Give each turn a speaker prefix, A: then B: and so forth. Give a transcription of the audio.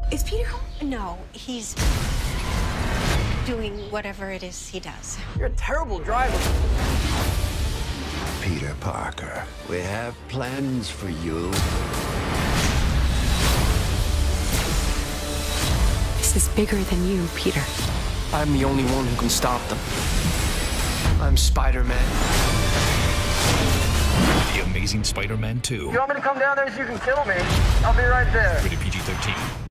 A: Is Peter home? No, he's doing whatever it is he does.
B: You're a terrible driver.
C: Peter Parker, we have plans for you.
A: This is bigger than you, Peter.
B: I'm the only one who can stop them. I'm Spider-Man.
D: The Amazing Spider-Man 2.
B: You want me to come down there so you can kill me? I'll be right there.
D: Rated PG-13.